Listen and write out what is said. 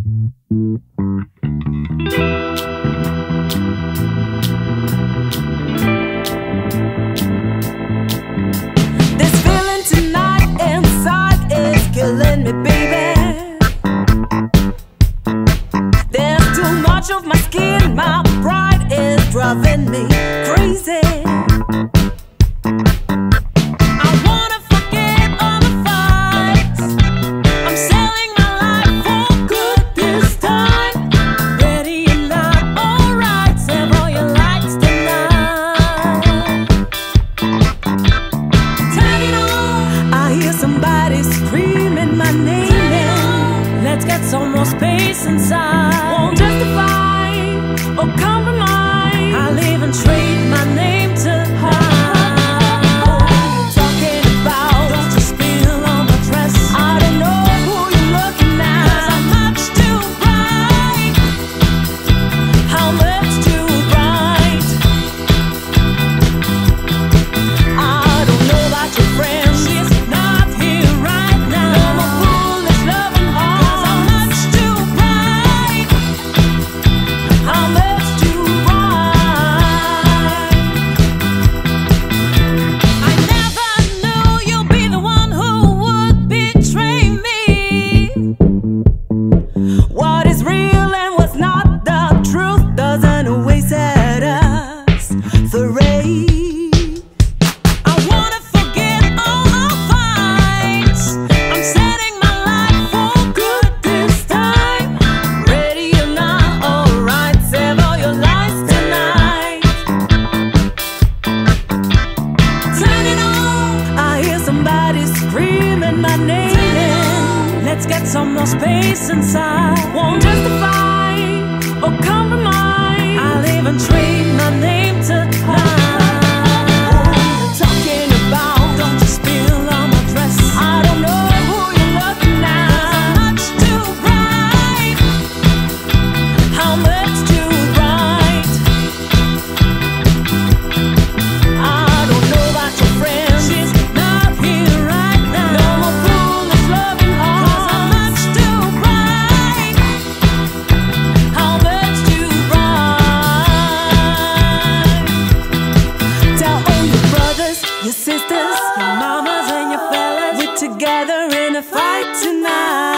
This feeling tonight inside is killing me, baby. There's too much of my skin, my pride is driving me crazy. I wanna forget all the fights. I'm selling my life for good this time. Ready or not, alright, save all your lights tonight. Turn it on. I hear somebody screaming my name. Let's get some more space inside. Won't justify or compromise. I'll even trade my name to talking about, don't you spill on my dress. I don't know who you're looking at, 'cause I'm much too bright. How much too bright? I don't know about your friend, she's not here right now. No more foolish loving heart, 'cause I'm much too bright. How much too bright? I never knew you'd be the one who would betray me. What is real and what's not, the truth doesn't always set us free. I wanna forget all our fights. I'm setting my life for good this time. Ready or not, alright, save all your lights tonight. Turn it on. I hear somebody screaming my name. Let's get some more space inside. Won't justify or compromise. I'll even trade my name to talking about, don't you spill on my dress. I don't know who you're looking at, 'cause I'm much too bright. How much too bright? I don't know about your friend, she's not here right now. No more foolish loving heart, 'cause I'm much too bright. How much too bright? Tell all your brothers, your sisters, your mamas and your fellas, we're together in a fight tonight.